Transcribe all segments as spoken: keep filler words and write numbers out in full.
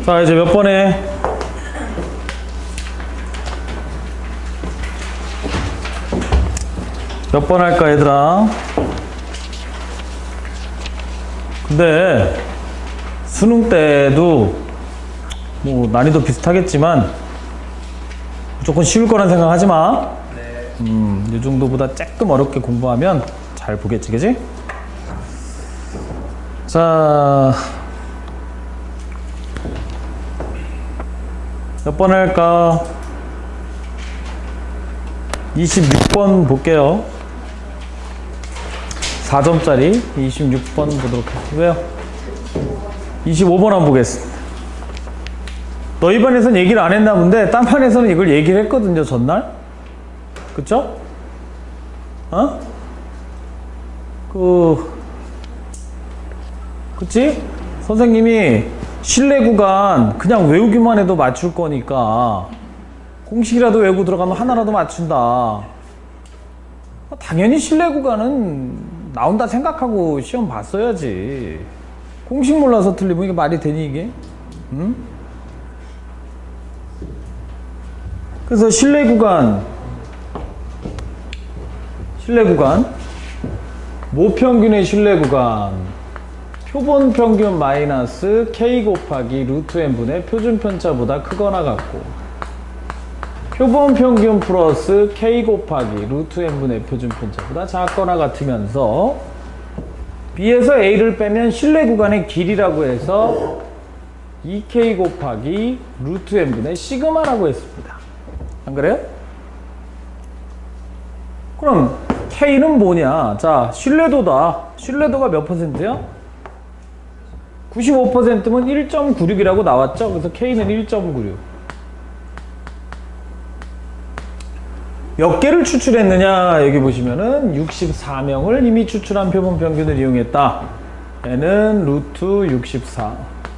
자, 이제 몇 번에 몇 번 할까, 얘들아? 근데 수능 때도 뭐 난이도 비슷하겠지만 무조건 쉬울 거란 생각 하지 마. 네. 음, 이 정도보다 조금 어렵게 공부하면 잘 보겠지, 그지? 자, 몇 번 할까? 이십육 번 볼게요. 사 점짜리 이십육 번 보도록 할게요. 왜요? 이십오 번 한번 보겠습니다. 너희 반에서는 얘기를 안 했나 본데 딴 반에서는 이걸 얘기를 했거든요, 전날. 그쵸? 어? 그 그치? 선생님이 실내 구간 그냥 외우기만 해도 맞출 거니까 공식이라도 외우고 들어가면 하나라도 맞춘다. 당연히 실내 구간은 나온다 생각하고 시험 봤어야지. 공식 몰라서 틀리면 이게 말이 되니 이게? 응? 그래서 실내 구간 실내 구간 모평균의 실내 구간 표본 평균 마이너스 K 곱하기 루트 n분의 표준 편차보다 크거나 같고 표본 평균 플러스 K 곱하기 루트 n분의 표준 편차보다 작거나 같으면서 B에서 A를 빼면 실내 구간의 길이라고 해서 이 케이 곱하기 루트 n분의 시그마라고 했습니다. 안 그래요? 그럼 K는 뭐냐? 자, 신뢰도다. 신뢰도가 몇 퍼센트야? 구십오 퍼센트면 일 점 구육이라고 나왔죠? 그래서 K는 일 점 구육. 몇 개를 추출했느냐? 여기 보시면은 육십사 명을 이미 추출한 표본 평균을 이용했다. N은 루트 육십사.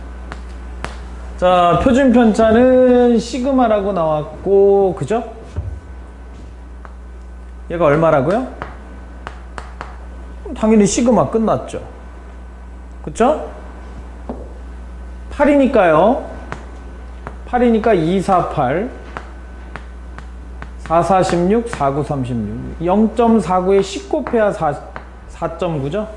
자, 표준 편차는 시그마라고 나왔고, 그죠? 얘가 얼마라고요? 당연히 시그마 끝났죠. 그쵸? 팔이니까요. 팔이니까 이, 사, 팔. 사, 사, 십육, 사, 구, 삼십육. 영 점 사구에 십 곱해야 사 점 구죠?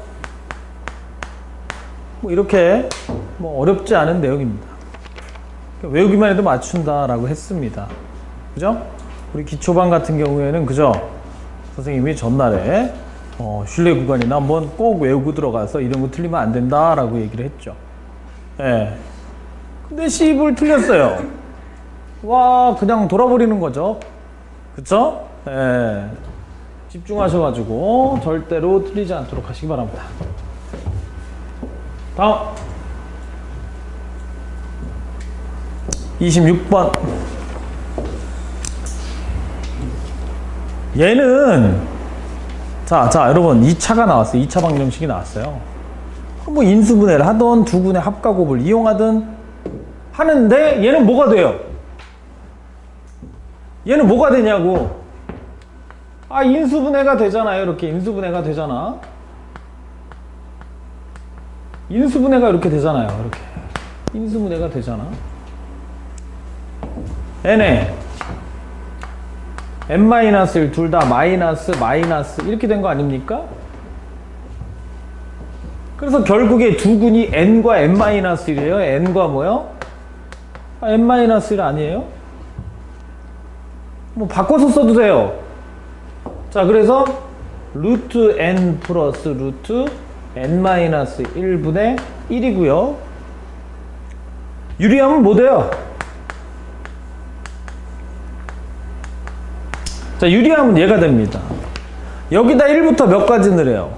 뭐 이렇게 뭐 어렵지 않은 내용입니다. 외우기만 해도 맞춘다라고 했습니다. 그죠? 우리 기초반 같은 경우에는 그죠? 선생님이 전날에 어, 실내 구간이나 한번 꼭 외우고 들어가서 이런 거 틀리면 안 된다라고 얘기를 했죠. 예. 근데 시입을 틀렸어요. 와, 그냥 돌아버리는 거죠. 그쵸? 예. 집중하셔가지고 절대로 틀리지 않도록 하시기 바랍니다. 다음. 이십육 번. 얘는 자, 자, 여러분 이 차가 나왔어요. 이 차 방정식이 나왔어요. 뭐 인수분해를 하던 두 군의 합과곱을 이용하든 하는데 얘는 뭐가 돼요? 얘는 뭐가 되냐고. 아, 인수분해가 되잖아요. 이렇게 인수분해가 되잖아. 인수분해가 이렇게 되잖아요. 이렇게 인수분해가 되잖아. n에 n-일 둘 다 마이너스 마이너스 이렇게 된 거 아닙니까? 그래서 결국에 두 군이 n과 n-일이에요. n과 뭐요? 아, n-일 아니에요? 뭐 바꿔서 써도 돼요. 자, 그래서 루트 n 플러스 루트 n-일분의 일이고요. 유리하면 뭐 돼요? 자, 유리하면 얘가 됩니다. 여기다 일부터 몇 가지 넣으래요?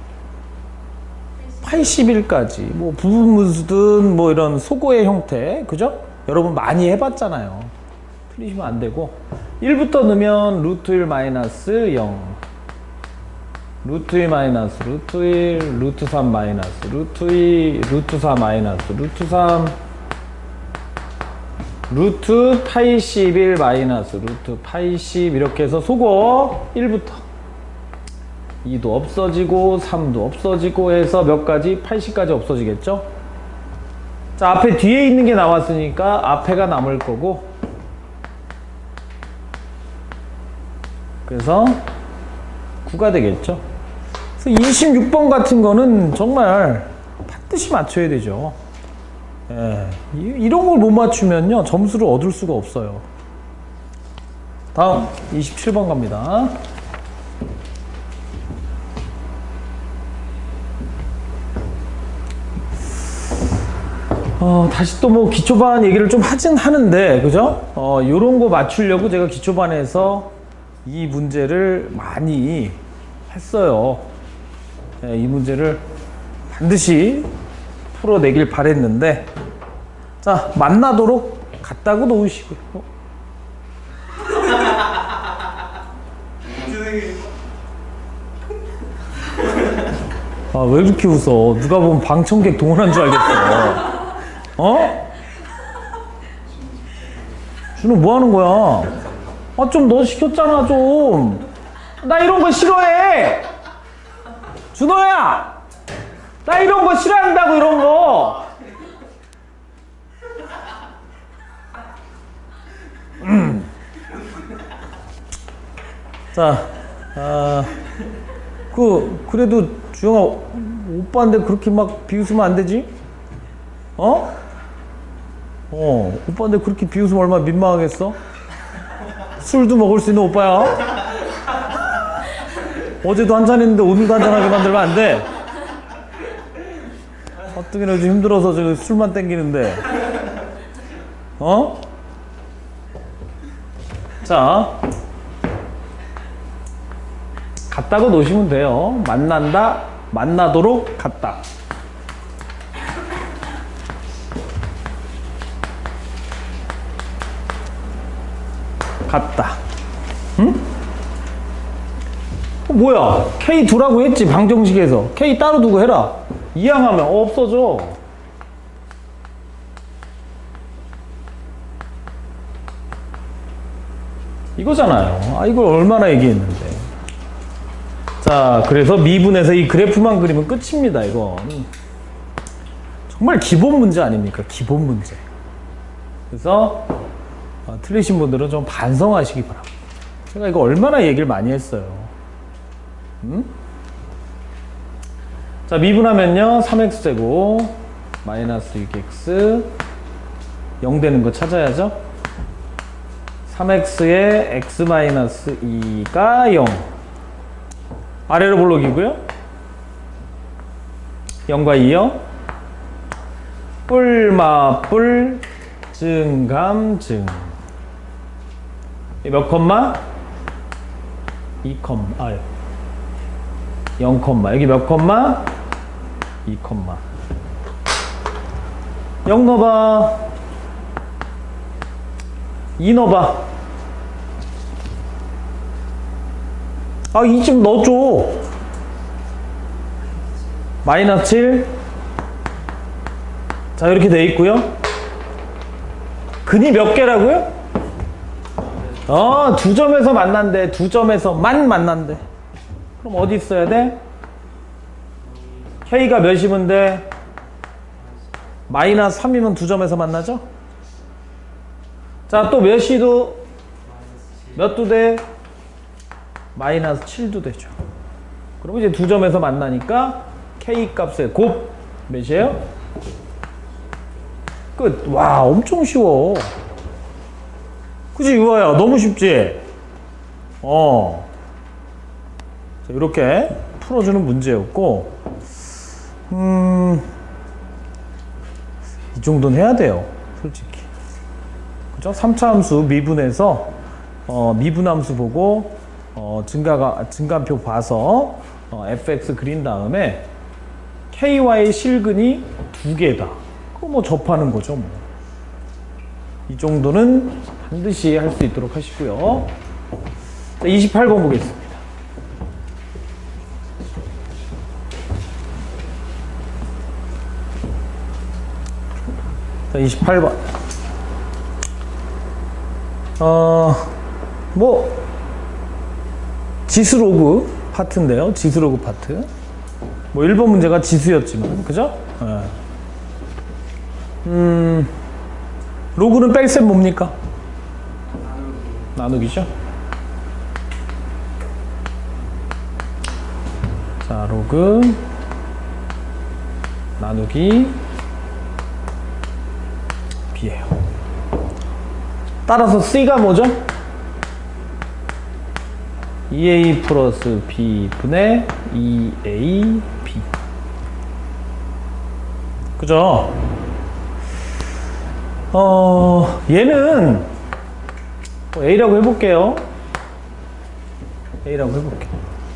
팔십일까지. 뭐 부분무수든 뭐 이런 소고의 형태, 그죠? 여러분 많이 해봤잖아요. 틀리시면 안 되고 일부터 넣으면 루트 일 마이너스 영, 루트 일 마이너스 루트 일, 루트 삼 마이너스 루트 이, 루트 사 마이너스 루트 삼, 루트 팔십일 마이너스 루트 팔십 이렇게 해서 속어 일부터 이도 없어지고 삼도 없어지고 해서 몇 가지? 팔십까지 없어지겠죠? 자, 앞에 뒤에 있는 게 나왔으니까 앞에가 남을 거고, 그래서 구가 되겠죠. 그래서 이십육 번 같은 거는 정말 반드시 맞춰야 되죠. 예, 이런 걸 못 맞추면요 점수를 얻을 수가 없어요. 다음 이십칠 번 갑니다. 어, 다시 또 뭐 기초반 얘기를 좀 하진 하는데, 그죠? 어, 요런 거 맞추려고 제가 기초반에서 이 문제를 많이 했어요. 예, 이 문제를 반드시 풀어내길 바랬는데, 자, 만나도록 같다고 놓으시고요. 어? 아, 왜 그렇게 웃어? 누가 보면 방청객 동원한 줄 알겠어. 어? 준호 뭐 하는 거야? 아, 좀 너 시켰잖아, 좀. 나 이런 거 싫어해! 준호야! 나 이런 거 싫어한다고, 이런 거! 음. 자, 아, 그, 그래도 주영아, 오빠인데 그렇게 막 비웃으면 안 되지? 어? 어, 오빠인데 그렇게 비웃으면 얼마나 민망하겠어? 술도 먹을 수 있는 오빠야? 어제도 한잔 했는데 오늘도 한잔하게 만들면 안 돼. 어떻게나 요즘 힘들어서 저 술만 땡기는데. 어? 자, 같다고 놓으시면 돼요. 만난다, 만나도록 같다. 같다. 응? 어, 뭐야? K 두라고 했지, 방정식에서. K 따로 두고 해라. 이항하면 어, 없어져. 이거잖아요. 아, 이걸 얼마나 얘기했는데. 자, 그래서 미분에서 이 그래프만 그리면 끝입니다, 이건. 정말 기본 문제 아닙니까? 기본 문제. 그래서 어, 틀리신 분들은 좀 반성하시기 바랍니다. 제가 이거 얼마나 얘기를 많이 했어요. 음? 자, 미분하면요 삼 엑스 제곱 마이너스 육 엑스 영 되는 거 찾아야죠. 삼 엑스에 x 마이너스 이가 영, 아래로 볼록이고요. 영과 이요. 뿔마뿔 증감 증. 몇 컴마? 이 컴마. 아, 영 컴마. 여기 몇 컴마? 이 컴마. 영 넣어봐. 이 넣어봐. 아, 이 좀 넣어줘. 마이너스 칠. 자, 이렇게 돼 있고요. 근이 몇 개라고요? 어, 두 점에서 만난대. 두 점에서만 만난대. 그럼 어디 있어야 돼? K가 몇이면 돼? 마이너스 삼이면 두 점에서 만나죠? 자, 또 몇이도 몇도 돼? 마이너스 칠도 되죠. 그럼 이제 두 점에서 만나니까 K 값의 곱 몇이에요? 끝. 와, 엄청 쉬워. 그치, 유아야? 너무 쉽지? 어. 자, 이렇게 풀어주는 문제였고, 음, 이 정도는 해야 돼요, 솔직히. 그죠? 삼 차 함수 미분해서, 어, 미분함수 보고, 어, 증가가, 증가표 봐서, 어, 에프엑스 그린 다음에, 케이와의 실근이 두 개다. 그거 뭐 접하는 거죠, 뭐. 이 정도는 반드시 할 수 있도록 하시고요. 자, 이십팔 번 보겠습니다. 자, 이십팔 번. 어, 뭐, 지수로그 파트인데요. 지수로그 파트. 뭐, 일 번 문제가 지수였지만, 그죠? 네. 음, 로그는 뺄셈 뭡니까? 나누기죠. 자, 로그 나누기 b예요. 따라서 C가 뭐죠? 이 에이 플러스 B 분의 이 에이 B. 그죠? 어, 얘는 A라고 해볼게요. A라고 해볼게요.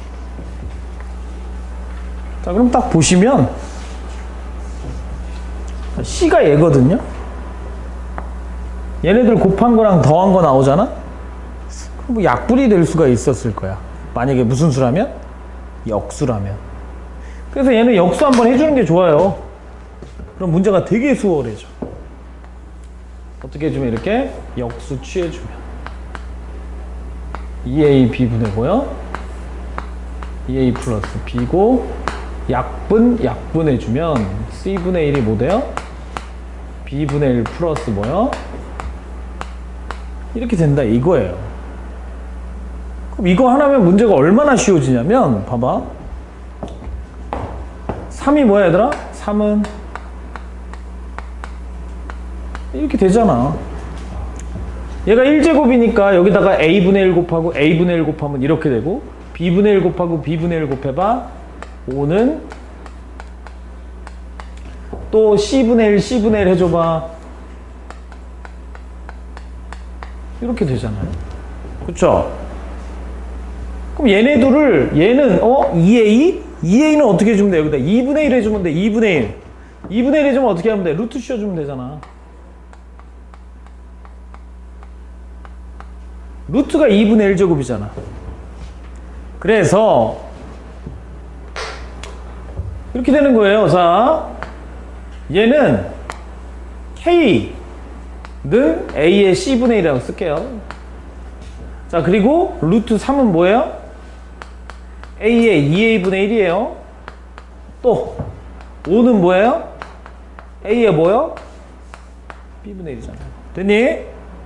자, 그럼 딱 보시면 C가 얘거든요. 얘네들 곱한 거랑 더한 거 나오잖아? 그럼 뭐 약분이 될 수가 있었을 거야. 만약에 무슨 수라면? 역수라면. 그래서 얘는 역수 한번 해주는 게 좋아요. 그럼 문제가 되게 수월해져. 어떻게 해주면 이렇게 역수 취해주면 이 에이 B분의 뭐요? 이 에이 플러스 B고 약분, 약분해주면 C분의 일이 뭐 돼요? B분의 일 플러스 뭐요? 이렇게 된다 이거예요. 그럼 이거 하나면 문제가 얼마나 쉬워지냐면 봐봐. 삼이 뭐야 얘들아? 삼은 이렇게 되잖아. 얘가 일 제곱이니까 여기다가 A분의 일 곱하고 A분의 일 곱하면 이렇게 되고 B분의 일 곱하고 B분의 일 곱해봐 오는 또 C분의 일, C분의 일 해줘봐 이렇게 되잖아요. 그쵸? 그럼 얘네들을 얘는 어? 이 에이? 이 에이는 어떻게 해주면 돼? 여기다 이분의 일 해주면 돼. 이분의 일. 이분의 일 해주면 어떻게 하면 돼? 루트 씌워주면 되잖아. 루트가 이분의 일 제곱이잖아. 그래서 이렇게 되는 거예요. 자, 얘는 K는 A의 C분의 일이라고 쓸게요. 자, 그리고 루트 삼은 뭐예요? A의 이 에이분의 일이에요. 또 오는 뭐예요? A의 뭐예요? B분의 일이잖아. 됐니?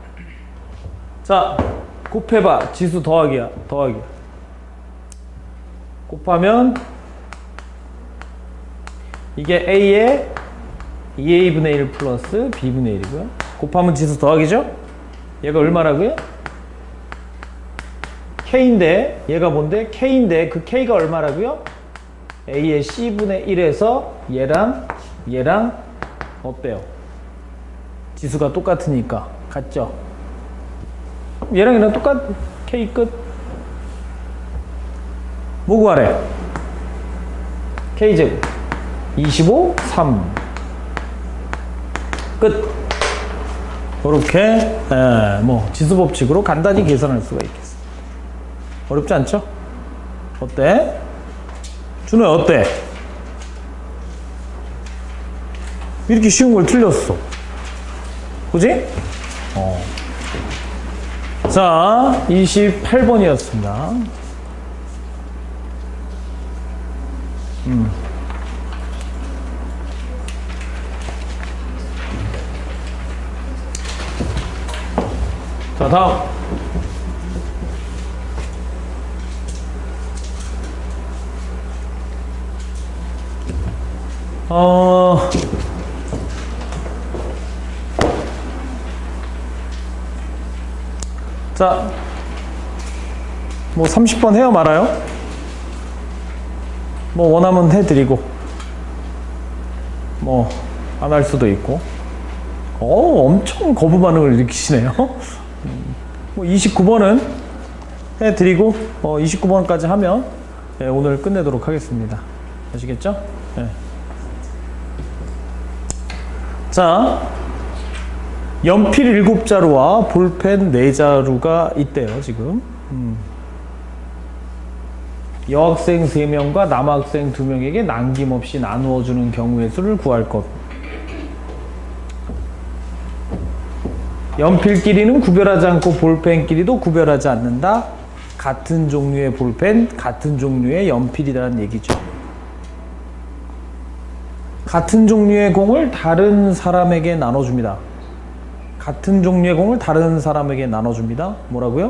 자, 곱해봐. 지수 더하기야. 더하기야. 곱하면 이게 A의 이 에이분의 일 플러스 B분의 일이고요. 곱하면 지수 더하기죠? 얘가 얼마라고요? K인데 얘가 뭔데? K인데 그 K가 얼마라고요? A의 C분의 일에서 얘랑 얘랑 어때요? 지수가 똑같으니까 같죠? 얘랑 얘랑 똑같 K 끝. 뭐 구하래? K제곱 이십오, 삼 끝. 이렇게 에, 뭐 지수법칙으로 간단히 계산할 수가 있겠어. 어렵지 않죠? 어때? 준호야 어때? 이렇게 쉬운 걸 틀렸어. 그지? 어. 자, 이십팔 번이었습니다. 음. 자, 다음. 어, 자, 뭐 삼십 번 해요, 말아요? 뭐 원하면 해드리고, 뭐 안 할 수도 있고. 어, 엄청 거부 반응을 일으키시네요. 뭐 이십구 번은 해드리고, 어, 이십구 번까지 하면 네, 오늘 끝내도록 하겠습니다. 아시겠죠? 네. 자, 연필 일곱 자루와 볼펜 네 자루가 있대요, 지금. 음. 여학생 세 명과 남학생 두 명에게 남김없이 나누어 주는 경우의 수를 구할 것. 연필끼리는 구별하지 않고 볼펜끼리도 구별하지 않는다. 같은 종류의 볼펜, 같은 종류의 연필이라는 얘기죠. 같은 종류의 공을 다른 사람에게 나눠줍니다. 같은 종류의 공을 다른 사람에게 나눠줍니다. 뭐라고요?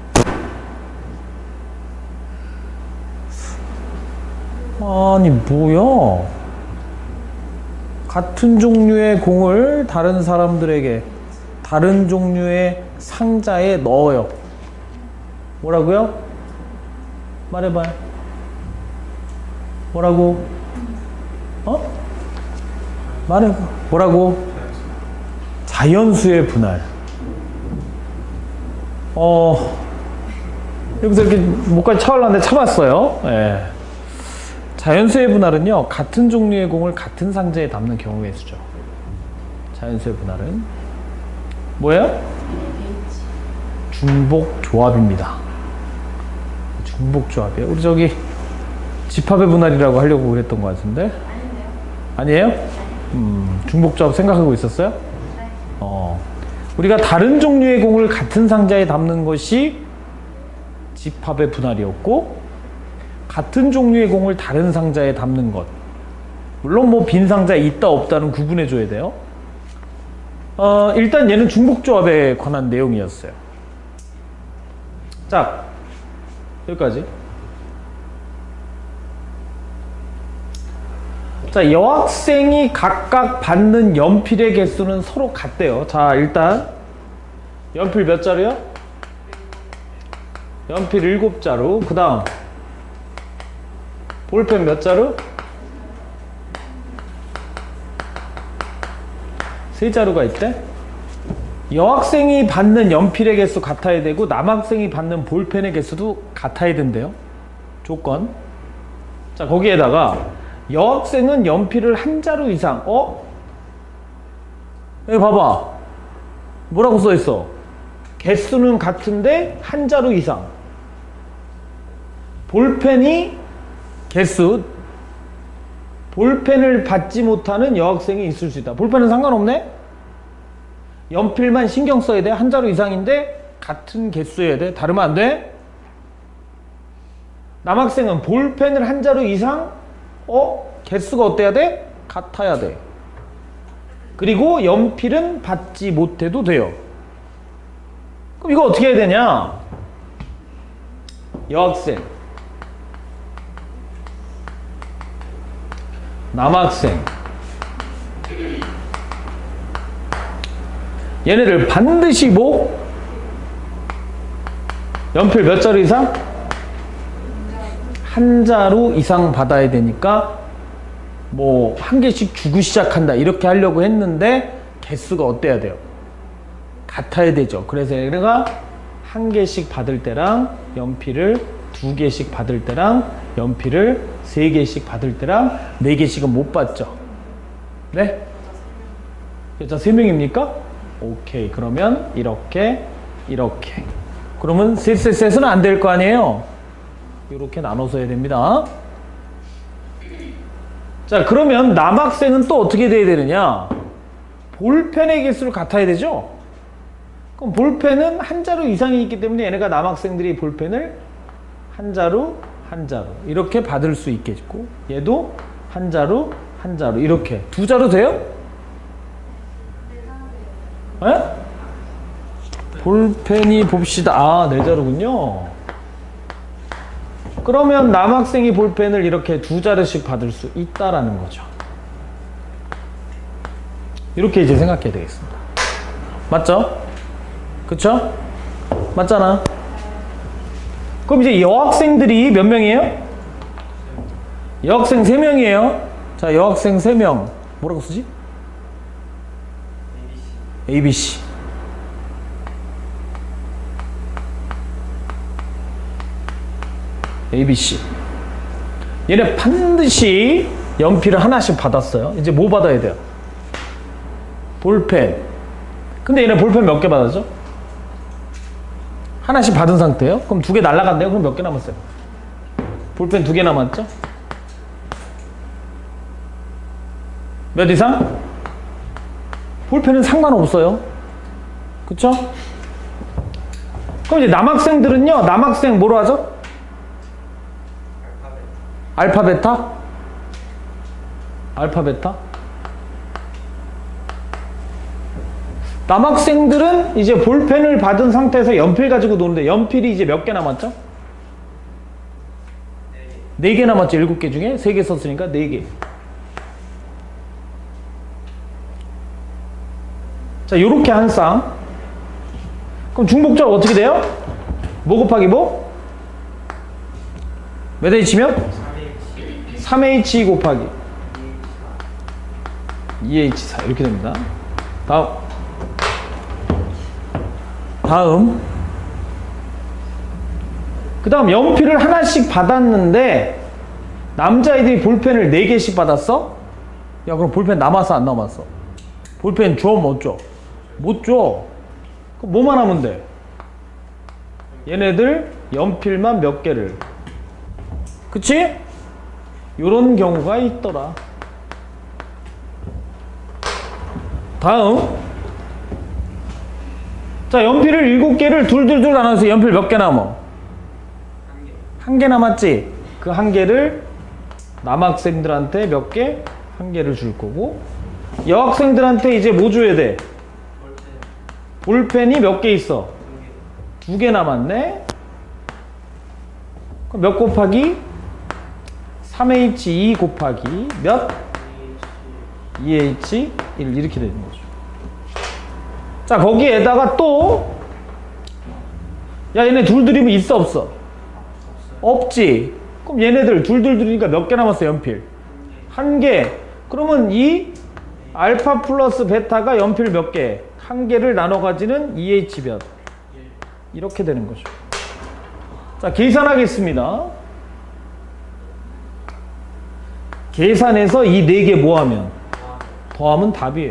아니 뭐야? 같은 종류의 공을 다른 사람들에게 다른 종류의 상자에 넣어요. 뭐라고요? 말해봐요. 뭐라고? 어? 말해봐. 뭐라고? 자연수의 분할. 어, 여기서 이렇게 목까지 차올랐는데 참았어요. 예. 자연수의 분할은요, 같은 종류의 공을 같은 상자에 담는 경우의 수죠. 자연수의 분할은 뭐예요? 중복조합입니다. 중복조합이에요. 우리 저기 집합의 분할이라고 하려고 그랬던 것 같은데. 아니에요? 음, 중복조합 생각하고 있었어요? 네. 어, 우리가 다른 종류의 공을 같은 상자에 담는 것이 집합의 분할이었고, 같은 종류의 공을 다른 상자에 담는 것, 물론 뭐 빈 상자에 있다 없다는 구분해 줘야 돼요. 어, 일단 얘는 중복조합에 관한 내용이었어요. 자, 여기까지. 자, 여학생이 각각 받는 연필의 개수는 서로 같대요. 자, 일단 연필 몇 자루요? 연필 일곱 자루. 그 다음 볼펜 몇 자루? 세 자루가 있대. 여학생이 받는 연필의 개수 같아야 되고 남학생이 받는 볼펜의 개수도 같아야 된대요. 조건. 자, 거기에다가 여학생은 연필을 한 자루 이상. 어? 여기 봐봐. 뭐라고 써있어? 개수는 같은데 한 자루 이상. 볼펜이 개수, 볼펜을 받지 못하는 여학생이 있을 수 있다. 볼펜은 상관없네? 연필만 신경 써야 돼. 한 자루 이상인데 같은 개수여야 돼. 다르면 안 돼? 남학생은 볼펜을 한 자루 이상, 어? 개수가 어때야 돼? 같아야 돼. 그리고 연필은 받지 못해도 돼요. 그럼 이거 어떻게 해야 되냐? 여학생, 남학생, 얘네들 반드시 뭐? 연필 몇 자루 이상? 한 자루 이상 받아야 되니까 뭐 한 개씩 주고 시작한다 이렇게 하려고 했는데 개수가 어때야 돼요? 같아야 되죠. 그래서 얘네가 한 개씩 받을 때랑 연필을 두 개씩 받을 때랑 연필을 세 개씩 받을 때랑 네 개씩은 못 받죠. 네? 여자 세 명입니까? 오케이. 그러면 이렇게 이렇게. 그러면 셋셋셋은 안 될 거 아니에요? 이렇게 나눠서 해야 됩니다. 자, 그러면 남학생은 또 어떻게 돼야 되느냐? 볼펜의 개수를 같아야 되죠? 그럼 볼펜은 한 자루 이상이 있기 때문에 얘네가 남학생들이 볼펜을 한 자루, 한 자루 이렇게 받을 수 있겠고, 얘도 한 자루, 한 자루 이렇게. 두 자루 돼요? 네? 볼펜이 봅시다. 아, 네 자루군요. 그러면 남학생이 볼펜을 이렇게 두 자루씩 받을 수 있다라는 거죠. 이렇게 이제 생각해야 되겠습니다. 맞죠? 그쵸? 맞잖아. 그럼 이제 여학생들이 몇 명이에요? 여학생 세 명이에요. 자, 여학생 세 명. 뭐라고 쓰지? 에이비씨. 에이비씨. 얘네 반드시 연필을 하나씩 받았어요. 이제 뭐 받아야 돼요? 볼펜. 근데 얘네 볼펜 몇 개 받았죠? 하나씩 받은 상태예요. 그럼 두 개 날라갔네요. 그럼 몇 개 남았어요? 볼펜 두 개 남았죠? 몇 이상? 볼펜은 상관없어요. 그쵸? 그럼 이제 남학생들은요, 남학생 뭐로 하죠? 알파, 베타? 알파, 베타? 남학생들은 이제 볼펜을 받은 상태에서 연필 가지고 노는데 연필이 이제 몇 개 남았죠? 네 개 남았죠. 일곱 개 중에 세 개 썼으니까 네 개. 자, 요렇게 한 쌍. 그럼 중복적 어떻게 돼요? 뭐 곱하기 뭐? 몇 H면? 삼 에이치 곱하기 이 에이치 사 이렇게 됩니다. 다음 다음 그 다음 연필을 하나씩 받았는데 남자애들이 볼펜을 네 개씩 받았어? 야, 그럼 볼펜 남았어 안 남았어? 볼펜 줘 못 줘? 못 줘. 그럼 뭐만 하면 돼? 얘네들 연필만 몇 개를. 그치? 요런 경우가 있더라. 다음 자, 연필을 일곱 개를 둘둘둘 나눠서 연필 몇 개 남어? 한 개 남았지? 그 한 개를 남학생들한테 몇 개? 한 개를 줄 거고 여학생들한테 이제 뭐 줘야 돼? 볼펜이 몇 개 있어? 두 개 남았네? 그럼 몇 곱하기? 삼 에이치 이 곱하기 몇? 이 에이치 일 이렇게 되는 거죠. 자, 거기에다가 또 야, 얘네 둘둘이면 있어 없어? 없지. 그럼 얘네들 둘둘둘이니까 몇 개 남았어 연필? 한 개. 그러면 이 알파 플러스 베타가 연필 몇 개? 한 개를 나눠 가지는 이 에이치 몇? 이렇게 되는 거죠. 자, 계산하겠습니다. 계산해서 이 네 개 뭐하면? 더하면 답이에요.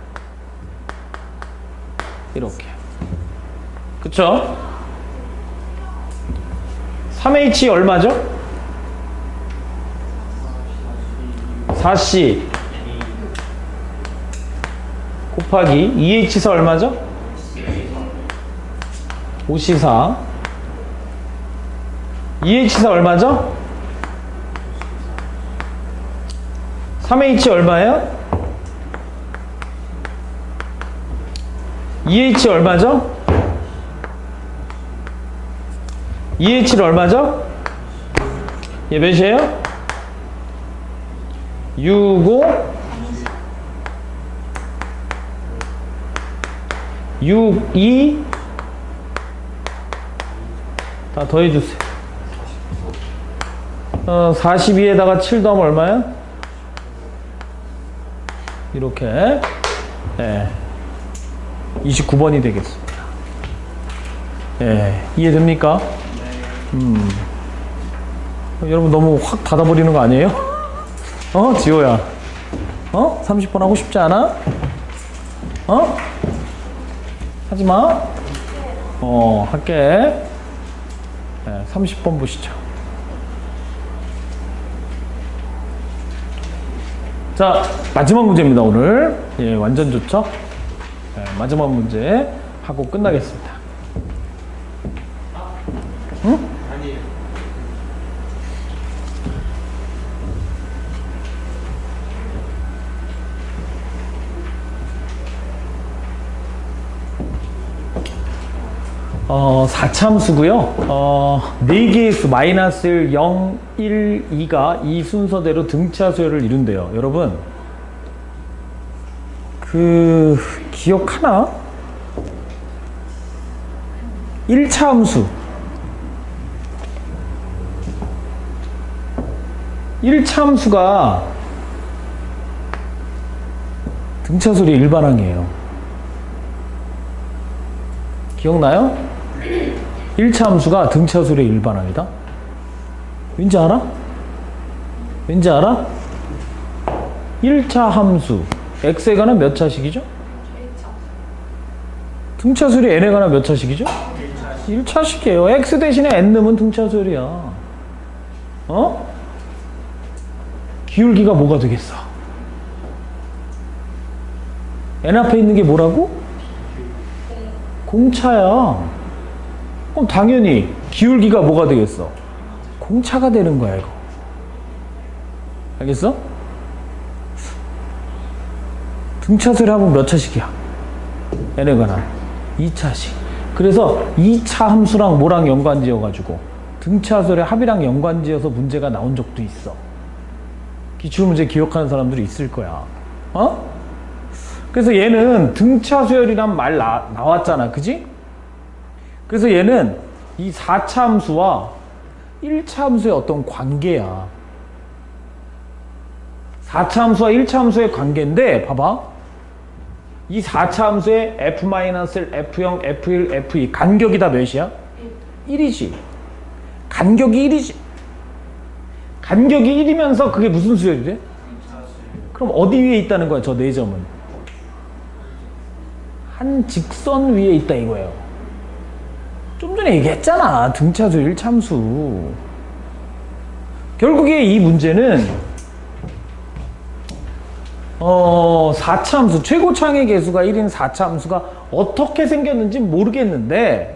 이렇게. 그쵸? 삼 에이치 얼마죠? 사 씨 곱하기 이 에이치 사 얼마죠? 오 씨 사. 이 에이치 사 얼마죠? 삼 에이치 얼마예요? 이 에이치 얼마죠? 이 에이치를 얼마죠? 얘 몇이에요? 육, 오, 육, 이 다 더해주세요. 어, 사십이에다가 칠 더하면 얼마야? 이렇게 네. 이십구 번이 되겠습니다. 예, 이해됩니까? 음. 어, 여러분 너무 확 닫아버리는 거 아니에요? 어? 지호야. 어? 삼십 번 하고 싶지 않아? 어? 하지마. 어, 할게. 예, 삼십 번 보시죠. 자, 마지막 문제입니다, 오늘. 예, 완전 좋죠? 예, 마지막 문제 하고 끝나겠습니다. 응? 아니에요. 어, 사 참수고요. 어, 네 개의 수, 마이너스 일, 영, 일, 이가 이 순서대로 등차수열을 이룬대요. 여러분, 그, 기억하나? 일 차 함수. 일 차 함수가 등차수열이 일반항이에요. 기억나요? 일 차 함수가 등차수열의 일반항이다. 왠지 알아? 왠지 알아? 일 차 함수 x에 관한 몇 차식이죠? 등차수열이 n에 관한 몇 차식이죠? 일 차식이에요. x 대신에 n 넣으면 등차수열이야. 어? 기울기가 뭐가 되겠어? n 앞에 있는 게 뭐라고? 공차야. 그럼 당연히 기울기가 뭐가 되겠어? 공차가 되는 거야, 이거. 알겠어? 등차수열이 합은 몇 차식이야? n에 관한 이 차식. 그래서 이 차 함수랑 뭐랑 연관지어가지고 등차수열의 합이랑 연관지어서 문제가 나온 적도 있어. 기출문제 기억하는 사람들이 있을 거야. 어? 그래서 얘는 등차수열이란 말 나, 나왔잖아. 그지? 그래서 얘는 이 사 차 함수와 일 차 함수의 어떤 관계야. 사 차 함수와 일 차 함수의 관계인데 봐봐. 이 사 차 함수의 F-일, F영, F일, F이 간격이 다 몇이야? 일이지. 간격이 일이지. 간격이 일이면서 그게 무슨 수열이래? 그럼 어디 위에 있다는 거야, 저 네 점은? 한 직선 위에 있다 이거예요. 좀 전에 얘기했잖아. 등차수 일 참수. 결국에 이 문제는 어, 사 차 함수, 최고창의 개수가 일인 사 차 함수가 어떻게 생겼는지 모르겠는데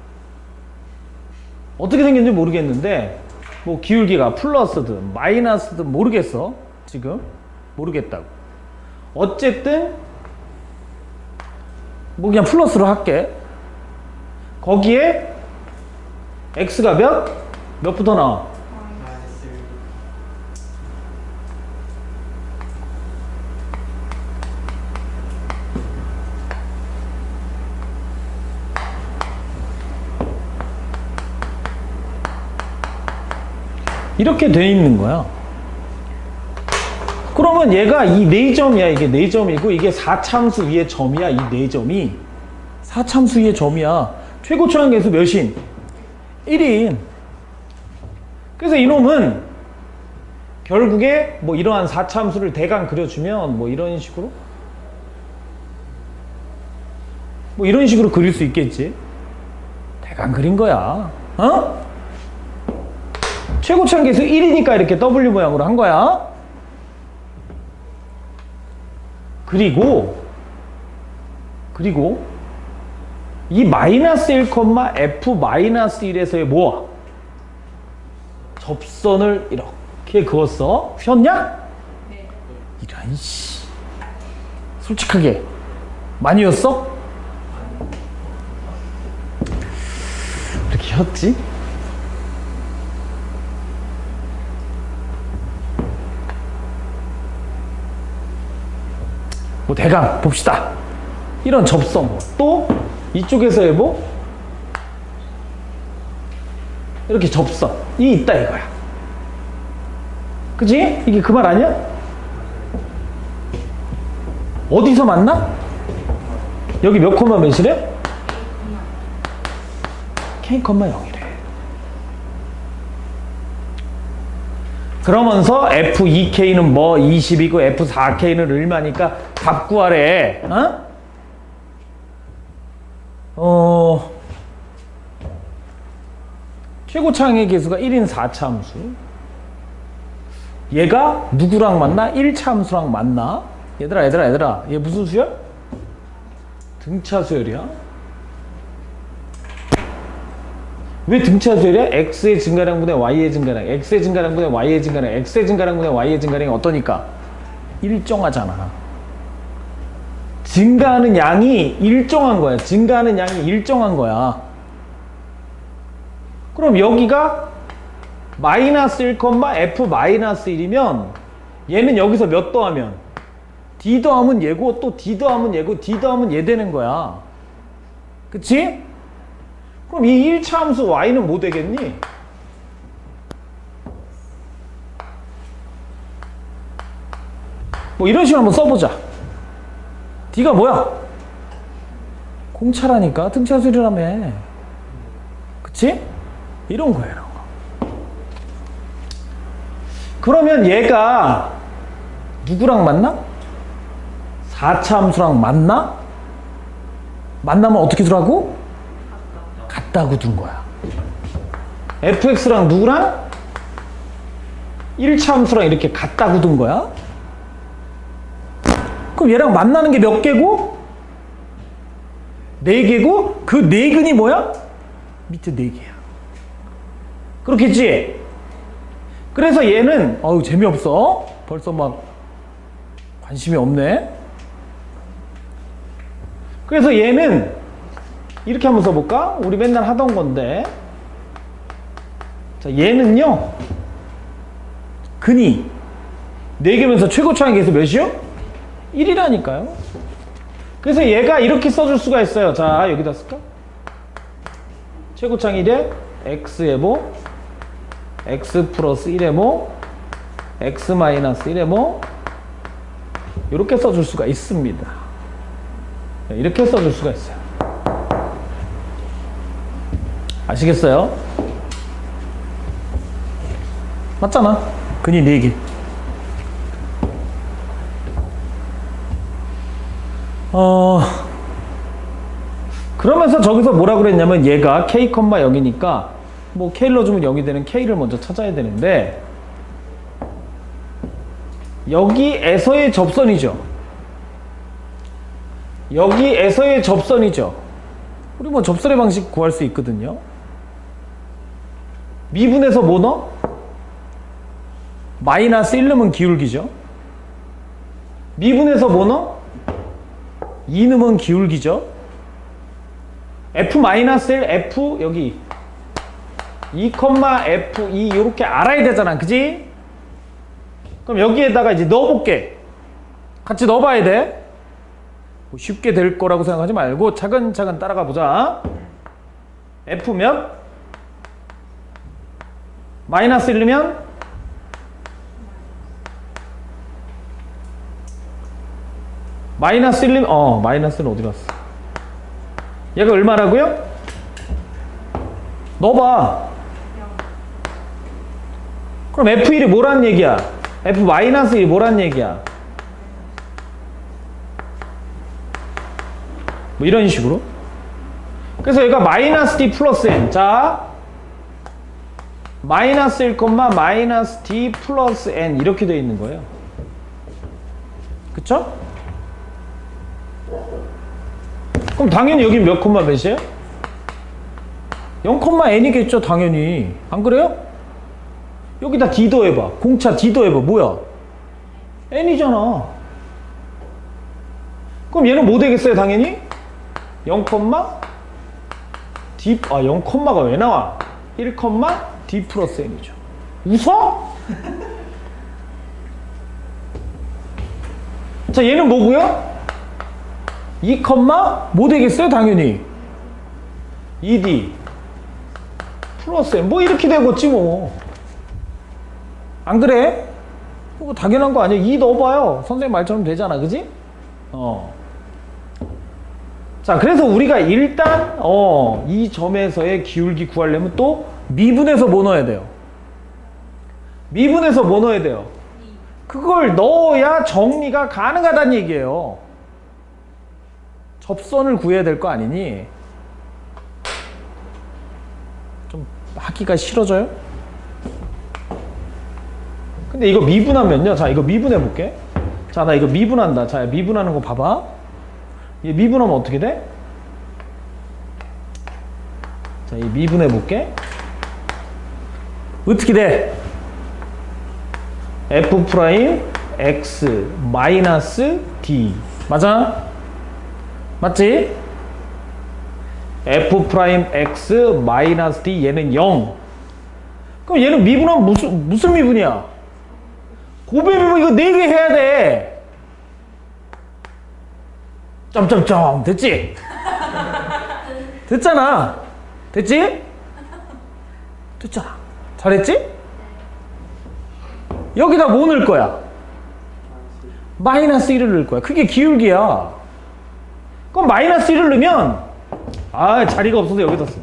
어떻게 생겼는지 모르겠는데 뭐 기울기가 플러스든 마이너스든 모르겠어. 지금 모르겠다고. 어쨌든 뭐 그냥 플러스로 할게. 거기에 x가 몇? 몇부터 나와? 이렇게 돼 있는 거야. 그러면 얘가 이 네 점이야. 이게 네 점이고 이게 사 참수 위의 점이야. 이 네 점이 사 참수 위의 점이야. 최고차항 개수 몇인? 일인. 그래서 이놈은 결국에 뭐 이러한 사 참수를 대강 그려주면 뭐 이런 식으로 뭐 이런 식으로 그릴 수 있겠지. 대강 그린 거야. 어? 최고차항 개수 일이니까 이렇게 W 모양으로 한 거야. 그리고 그리고 이 마이너스 일, F 마이너스 일에서의 뭐야? 접선을 이렇게 그었어. 휘었냐? 네. 이런 씨. 솔직하게 많이 휘었어? 이렇게 휘었지? 뭐 대강 봅시다. 이런 접선. 또 이쪽에서의 뭐 이렇게 접선이 있다 이거야. 그치? 이게 그 말 아니야? 어디서 만나? 여기 몇 콤마 몇이래? K, 영이래. 그러면서 에프 이 케이는 뭐 이십이고 에프 사 케이는 얼마니까 값 구하래. 어? 어, 최고차항의 개수가 일인 사 차 함수. 얘가 누구랑 만나? 일 차 함수랑 만나. 얘들아 얘들아 얘들아 얘 무슨 수열? 등차 수열이야. 왜 등차 수열이야? x의 증가량분의 y의 증가량, x의 증가량분의 y의 증가량, x의 증가량분의 y의 증가량이 어떠니까? 일정하잖아. 증가하는 양이 일정한 거야. 증가하는 양이 일정한 거야. 그럼 여기가 마이너스 일, F 마이너스 일이면 얘는 여기서 몇 더하면? D 더하면 얘고 또 D 더하면 얘고 D 더하면 얘 되는 거야. 그치? 그럼 이 일 차 함수 y는 뭐 되겠니? 뭐 이런 식으로 한번 써보자. D가 뭐야? 공차라니까. 등차수열이라며. 그치? 이런 거야, 이런 거. 그러면 얘가 누구랑 만나? 사 차 함수랑 만나? 만나면 어떻게 두라고? 같다고 둔 거야. 에프엑스랑 누구랑? 일 차 함수랑 이렇게 같다고 둔 거야. 그럼 얘랑 만나는 게 몇 개고? 네 개고? 그 네 근이 뭐야? 밑에 네 개야. 그렇겠지? 그래서 얘는 어우 재미없어. 벌써 막 관심이 없네. 그래서 얘는 이렇게 한번 써볼까? 우리 맨날 하던 건데. 자, 얘는요. 근이 네 개면서 최고차항의 개수 몇이요? 일이라니까요. 그래서 얘가 이렇게 써줄 수가 있어요. 자, 여기다 쓸까? 최고차항 일에 x의 모, x 플러스 일의 모, x 마이너스 일의 모, 이렇게 써줄 수가 있습니다. 이렇게 써줄 수가 있어요. 아시겠어요? 맞잖아. 근이 네 개. 어, 그러면서 저기서 뭐라 그랬냐면 얘가 k, 영이니까 뭐 k를 넣어주면 영이 되는 k를 먼저 찾아야 되는데 여기에서의 접선이죠. 여기에서의 접선이죠. 우리 뭐 접선의 방식 구할 수 있거든요. 미분에서 뭐 넣어? 마이너스 일 넣으면 기울기죠. 미분에서 뭐 넣어? 이 넣으면 기울기죠. f-일, f 여기 이, f 이 요렇게 알아야 되잖아. 그지? 그럼 여기에다가 이제 넣어볼게. 같이 넣어봐야 돼. 뭐 쉽게 될 거라고 생각하지 말고 차근차근 따라가 보자. f 몇? 마이너스 일이면 마이너스 일이면 어 마이너스는 어디 갔어? 얘가 얼마라고요? 넣어봐. 그럼 에프 일이 뭐란 얘기야? 에프 마이너스 일이 뭐란 얘기야? 뭐 이런 식으로. 그래서 얘가 마이너스 d 플러스 n. 자, 마이너스 일, 마이너스 d 플러스 n 이렇게 되어 있는 거예요. 그쵸? 그럼 당연히 여기 몇 콤마 몇이에요? 영 n이겠죠 당연히. 안 그래요? 여기다 d 더해봐. 공차 d 더해봐. 뭐야? n이잖아. 그럼 얘는 뭐 되겠어요 당연히? 영, d, 아 영, 가 왜 나와? 일, d 플러스 n이죠. 웃어? 자, 얘는 뭐고요? 이, 뭐 되겠어요? 당연히 이 디 플러스 n. 뭐 이렇게 되겠지 뭐. 안 그래? 뭐 당연한 거 아니야? 이 넣어봐요. 선생님 말처럼 되잖아. 그지? 어. 자, 그래서 우리가 일단 어, 이 점에서의 기울기 구하려면 또 미분에서 뭐 넣어야 돼요? 미분에서 뭐 넣어야 돼요? 그걸 넣어야 정리가 가능하다는 얘기예요. 접선을 구해야 될 거 아니니? 좀 하기가 싫어져요? 근데 이거 미분하면요. 자, 이거 미분해 볼게. 자, 나 이거 미분한다. 자, 미분하는 거 봐봐. 얘 미분하면 어떻게 돼? 자, 이 미분해 볼게. 어떻게 돼? f 프라임 x 마이너스 d. 맞아? 맞지? f 프라임 x 마이너스 d 얘는 영. 그럼 얘는 미분하면 무슨 무슨 미분이야? 고배 미분 이거 네 개 해야 돼. 점점점 됐지? 됐잖아. 됐지? 됐잖아. 잘했지? 여기다 뭐 넣을 거야? 마이너스 일을 넣을 거야. 그게 기울기야. 그럼 마이너스 일을 넣으면 아 자리가 없어서 여기다 써.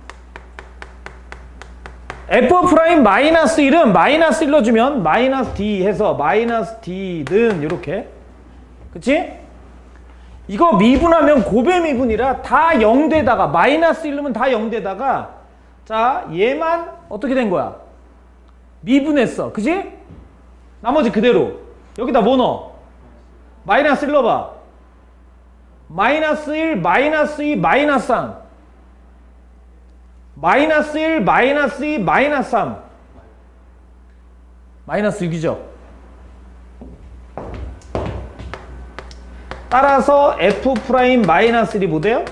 f 프라임 마이너스 일은 마이너스 일 넣어주면 마이너스 d 해서 마이너스 d는 이렇게. 그치? 이거 미분하면 고배 미분이라 다 영 되다가 마이너스 일 넣으면 다 영 되다가 자 얘만 어떻게 된 거야? 미분했어. 그치? 나머지 그대로 여기다 뭐 넣어? 마이너스 일 넣어봐. 마이너스 일, 마이너스 이, 마이너스 삼. 마이너스 일, 마이너스 이, 마이너스 삼. 마이너스 육이죠. 따라서 F 프라임 마이너스 일이 뭐 돼요?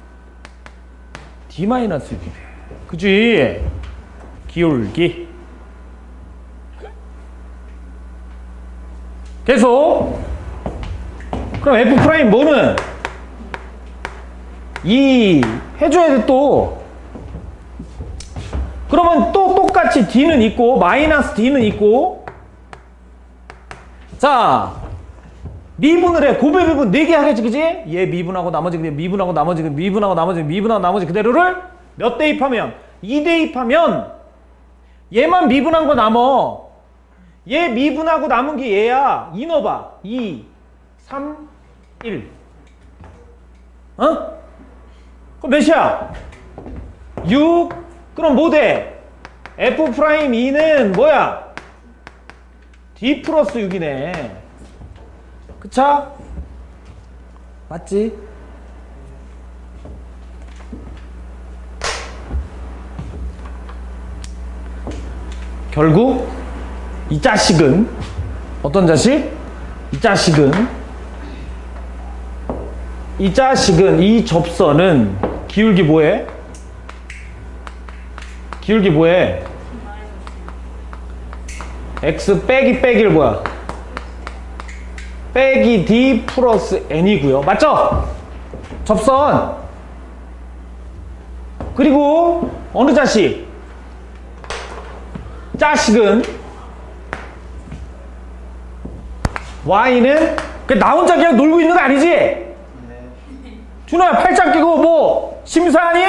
D 마이너스 육이 돼. 그지? 기울기. 계속. 그럼 F 프라임 뭐는? 이 해줘야 돼 또. 그러면 또 똑같이 D는 있고 마이너스 D는 있고. 자, 미분을 해. 고배 미분 네 개 하겠지, 그지? 얘 미분하고 나머지 그냥 미분하고 나머지 미분하고 나머지 미분하고 나머지 그대로를 몇 대입하면? 이 대입하면 얘만 미분한 거 남어. 얘 미분하고 남은 게 얘야. 이 넣어봐. 이, 삼, 일. 어? 그럼 몇이야? 육. 그럼 뭐 돼? F 프라임 이는 뭐야? D 플러스 육이네. 그쵸? 맞지? 결국 이 자식은 어떤 자식? 이 자식은 이 자식은 이 접선은 기울기 뭐해? 기울기 뭐해? x 빼기 빼기를 뭐야? 빼기 d 플러스 n이고요. 맞죠? 접선. 그리고 어느 자식? 자식은 y는 그 나 혼자 그냥 놀고 있는 거 아니지? 네. 준호야 팔짱 끼고 뭐 심사하니?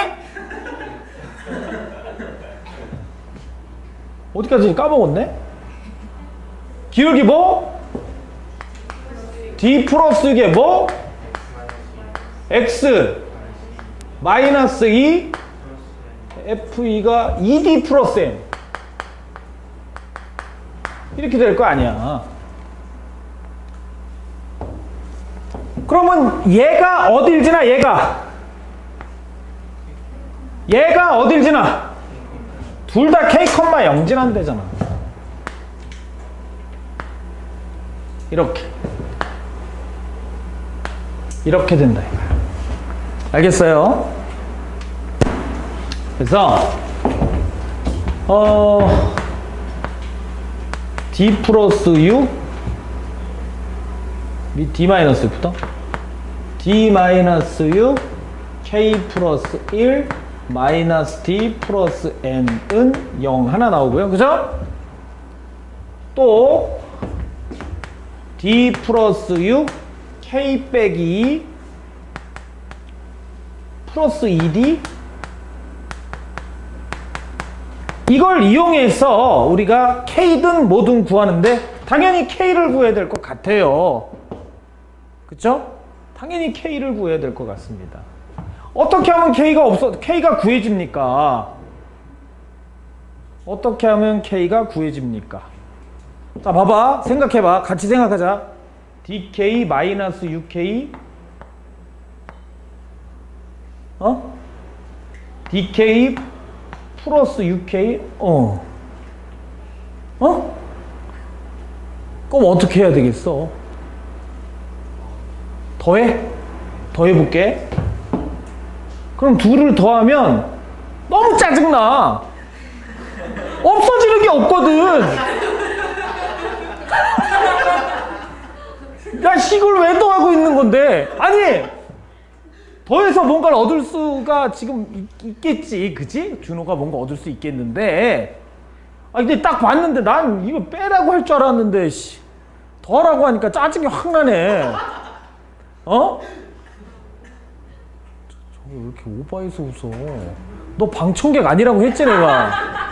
어디까지 까먹었네? 기울기 뭐? D 플러스 육에 뭐? X 마이너스 이 에프이가 이 디 플러스 N 이렇게 될 거 아니야. 그러면 얘가 어딜 지나? 얘가 얘가 어딜 지나? 둘 다 K, 영 지난대잖아. 이렇게 이렇게 된다 이거야. 알겠어요? 그래서 어 D 플러스 육 D 마이너스 육부터 D 마이너스 육 K 플러스 일 마이너스 D 플러스 N은 영 하나 나오고요. 그죠? 또 D 플러스 육 K 빼기 이 플러스 이 디 이걸 이용해서 우리가 K든 뭐든 구하는데 당연히 K를 구해야 될 것 같아요. 그쵸? 당연히 K를 구해야 될 것 같습니다. 어떻게 하면 K가 없어, K가 구해집니까? 어떻게 하면 K가 구해집니까? 자, 봐봐. 생각해봐. 같이 생각하자. 디케이 마이너스 육 케이 어? 디케이 플러스 육 케이 어. 어? 그럼 어떻게 해야 되겠어? 더해? 더해볼게. 그럼 둘을 더하면 너무 짜증나. 없어지는 게 없거든. 야, 이걸 왜 더하고 있는 건데? 아니, 더해서 뭔가를 얻을 수가 지금 있겠지, 그치? 준호가 뭔가 얻을 수 있겠는데, 아, 근데 딱 봤는데 난 이거 빼라고 할 줄 알았는데, 씨, 더하라고 하니까 짜증이 확 나네. 어? 저거 왜 이렇게 오바해서 웃어? 너 방청객 아니라고 했지, 내가?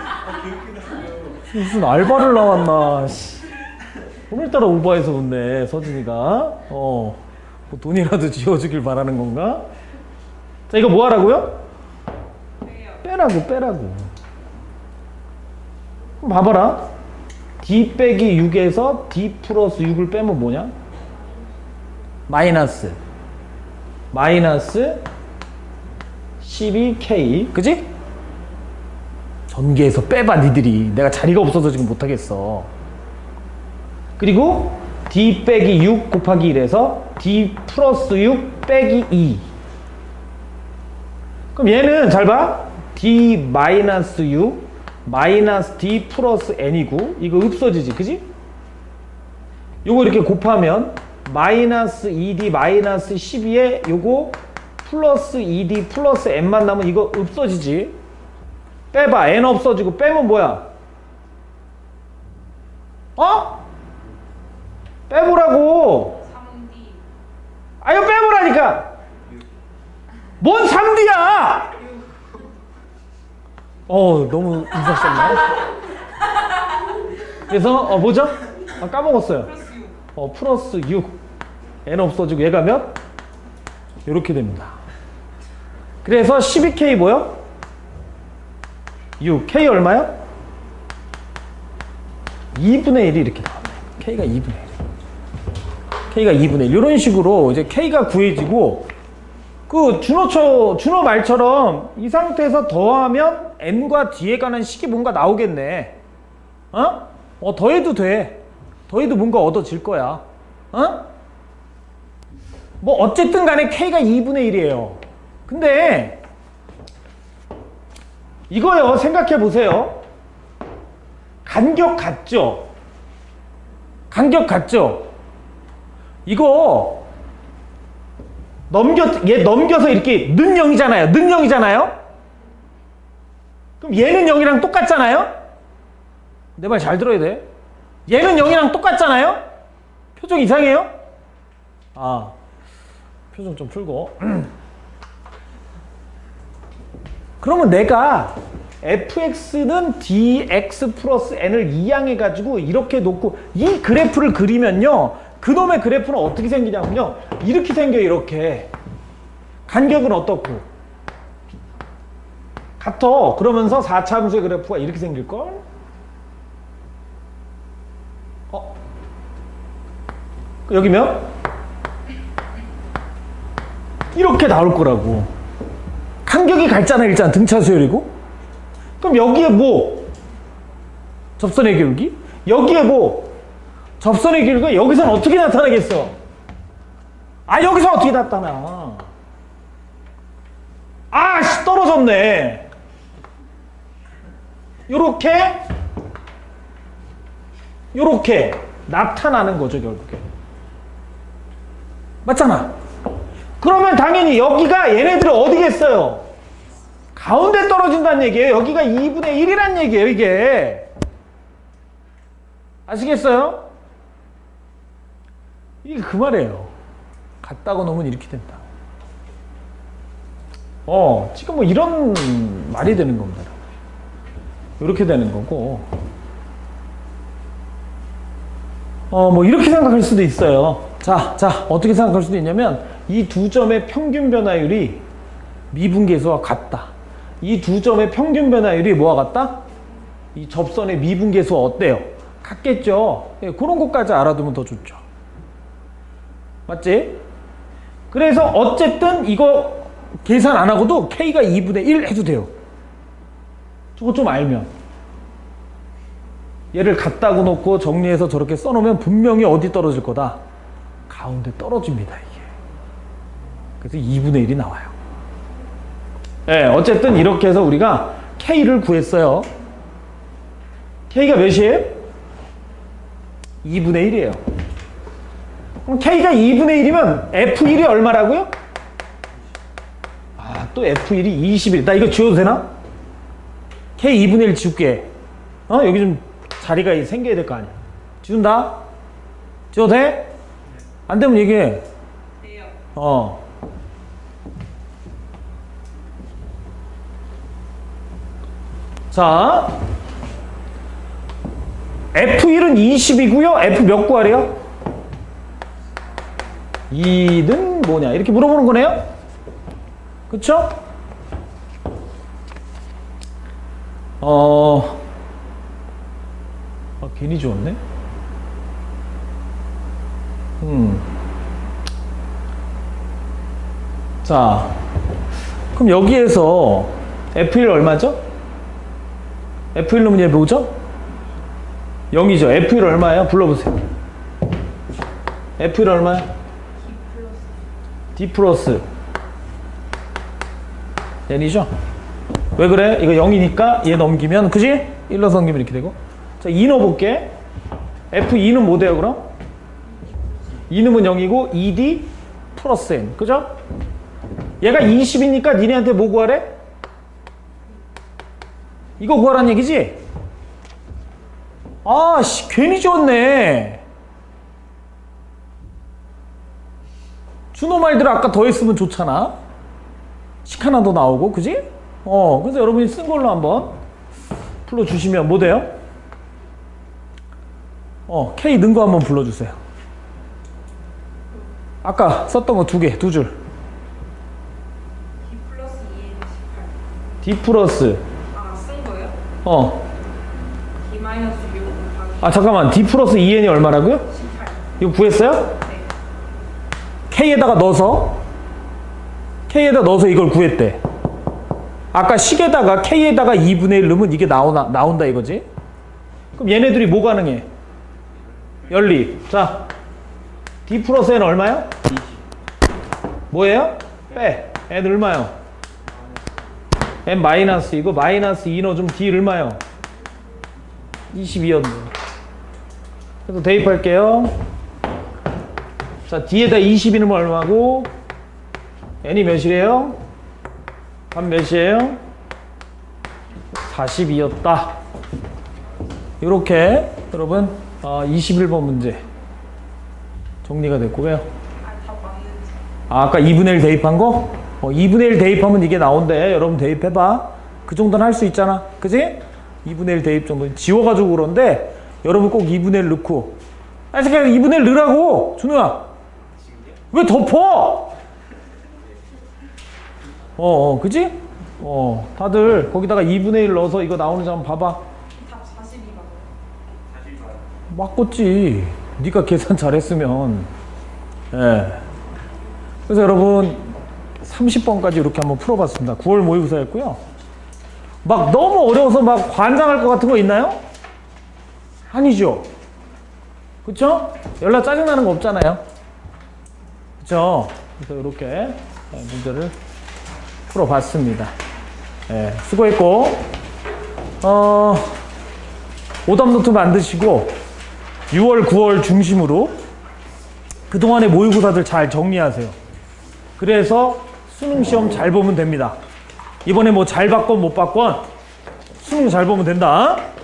무슨 알바를 나왔나, 씨. 오늘따라 오바해서 웃네, 서진이가. 어, 뭐 돈이라도 지어주길 바라는 건가? 자, 이거 뭐 하라고요? 빼라고, 빼라고. 그럼 봐봐라. D 빼기 육에서 D 플러스 육을 빼면 뭐냐? 마이너스. 마이너스 십이 케이. 그지? 전개해서 빼봐, 니들이. 내가 자리가 없어서 지금 못하겠어. 그리고 D 빼기 육 곱하기 일에서 D 플러스 육 빼기 이. 그럼 얘는 잘 봐. D 마이너스 육 마이너스 D 플러스 N이고 이거 없어지지, 그지? 요거 이렇게 곱하면 마이너스 이 디 마이너스 십이에 요거 플러스 이 디 플러스 N만 남으면 이거 없어지지. 빼봐. N 없어지고 빼면 뭐야? 어? 빼보라고. 삼 디. 아, 이거 빼보라니까. 뭔 삼 디야? 어, 너무 인사했나? 그래서 어 뭐죠? 아, 까먹었어요. 플러스 육. 어, 플러스 육. N 없어지고 얘가 몇? 이렇게 됩니다. 그래서 십이 케이 뭐요? 육. K 얼마요? 이분의 일이 이렇게 나옵니다. K가 이분의 일. K가 이분의 일. 이런 식으로 이제 K가 구해지고, 그 준호처, 준호 말처럼 이 상태에서 더하면 N과 D에 관한 식이 뭔가 나오겠네. 어? 어, 더해도 돼. 더해도 뭔가 얻어질 거야. 어? 뭐 어쨌든 간에 K가 이분의 일이에요. 근데 이거요, 생각해 보세요. 간격 같죠? 간격 같죠? 이거 넘겨, 얘 넘겨서 이렇게 는 영이잖아요. 는 영이잖아요. 그럼 얘는 영이랑 똑같잖아요. 내 말 잘 들어야 돼. 얘는 영이랑 똑같잖아요. 표정 이상해요? 아, 표정 좀 풀고. 그러면 내가 에프엑스는 디엑스 플러스 N을 이항해가지고 이렇게 놓고 이 그래프를 그리면요, 그놈의 그래프는 어떻게 생기냐면요, 이렇게 생겨요. 이렇게. 간격은 어떻고? 같아. 그러면서 사 차 함수의 그래프가 이렇게 생길걸? 어? 여기면? 이렇게 나올 거라고. 간격이 같잖아. 일단 등차 수열이고. 그럼 여기에 뭐? 접선의 기울기? 여기에 뭐? 접선의 기울기가 여기서는 어떻게 나타나겠어? 아, 여기서 어떻게 나타나? 아씨, 떨어졌네. 요렇게 요렇게 나타나는 거죠, 결국에. 맞잖아. 그러면 당연히 여기가 얘네들이 어디겠어요? 가운데 떨어진다는 얘기예요. 여기가 이분의 일이란 얘기예요, 이게. 아시겠어요? 이게 그 말이에요. 같다고 놓으면 이렇게 된다. 어, 지금 뭐 이런 말이 되는 겁니다. 이렇게 되는 거고. 어, 뭐 이렇게 생각할 수도 있어요. 자, 자, 어떻게 생각할 수도 있냐면, 이 두 점의 평균 변화율이 미분계수와 같다. 이 두 점의 평균 변화율이 뭐와 같다? 이 접선의 미분계수와 어때요? 같겠죠. 예, 그런 것까지 알아두면 더 좋죠. 맞지? 그래서 어쨌든 이거 계산 안 하고도 K가 이분의 일 해도 돼요. 저거 좀 알면. 얘를 같다고 놓고 정리해서 저렇게 써놓으면 분명히 어디 떨어질 거다? 가운데 떨어집니다, 이게. 그래서 이분의 일이 나와요. 네, 어쨌든 이렇게 해서 우리가 K를 구했어요. K가 몇이에요? 이분의 일이에요. 그럼 K가 이분의 일이면 에프 일이 얼마라고요? 아, 또 에프 일이 이십일. 나 이거 지워도 되나? K 이분의 일 지울게. 어? 여기 좀 자리가 생겨야 될 거 아니야. 지운다? 지워도 돼? 안 되면 얘기해. 돼요. 어. 자, 에프 일은 이십이고요. F 몇 구하래요? 이는 뭐냐? 이렇게 물어보는 거네요? 그쵸? 어, 아, 괜히 지웠네? 음. 자, 그럼 여기에서 에프 일 얼마죠? 에프 일 놈은 얘 뭐죠? 영이죠. 에프 일 얼마예요? 불러보세요. 에프 일 얼마야? D 플러스 n이죠? 왜 그래? 이거 영이니까 얘 넘기면, 그지? 일로 넘기면 이렇게 되고. 자, 이 넣어볼게. 에프 이는 뭐 돼요, 그럼? 이는 영이고, 이 디 플러스 n. 그죠? 얘가 이십이니까 니네한테 뭐 구하래? 이거 구하란 얘기지? 아, 씨, 괜히 지웠네. 준호 말대로 아까 더했으면 좋잖아. 식 하나 더 나오고, 그지? 어, 그래서 여러분이 쓴 걸로 한번 풀어주시면 뭐 돼요? 어, K 는 거 한번 불러주세요. 아까 썼던 거 두 개, 두 줄. D 플러스 이 엔 십팔. D 플러스. 아, 쓴 거예요? 어. D 마이너스 육 곱하기 아, 잠깐만. D 플러스 이 엔이 얼마라고요? 십팔. 이거 구했어요? 네. K에다가 넣어서 K에다 넣어서 이걸 구했대. 아까 식에다가 K에다가 이분의 일 넣으면 이게 나오나, 나온다 이거지? 그럼 얘네들이 뭐 가능해? 연리. 자, D 플러스 N 얼마요? 뭐예요? 빼. N 얼마요? N 마이너스 이거 마이너스 이 넣어주면 D 얼마요? 이십이였네. 그래서 대입할게요. 자, D에다 이십이 넣으면 얼마고? N이 몇이래요? 한 몇이에요? 사십이였다. 이렇게 여러분 어, 이십일 번 문제 정리가 됐고요. 아, 다 맞는지. 아, 아까 이분의 일 대입한 거? 어, 이분의 일 대입하면 이게 나온대. 여러분 대입해봐. 그 정도는 할 수 있잖아. 그지? 이분의 일 대입 정도 지워가지고 그런데 여러분 꼭 이분의 일 넣고. 아니 그냥 이분의 일 넣으라고. 준우야. 왜 덮어? 어, 어, 그지? 어, 다들 거기다가 이분의 일 넣어서 이거 나오는지 한번 봐봐. 답 사십이 맞아요. 맞겠지. 네가 계산 잘했으면. 예. 그래서 여러분 삼십 번까지 이렇게 한번 풀어봤습니다. 구월 모의고사였고요. 막 너무 어려워서 막 관장할 것 같은 거 있나요? 아니죠. 그쵸? 연락 짜증나는 거 없잖아요. 그쵸? 그래서 이렇게 문제를 풀어봤습니다. 예, 수고했고, 어, 오답노트 만드시고 유월, 구월 중심으로 그동안의 모의고사들 잘 정리하세요. 그래서 수능 시험 잘 보면 됩니다. 이번에 뭐 잘 봤건 못 봤건 수능 잘 보면 된다.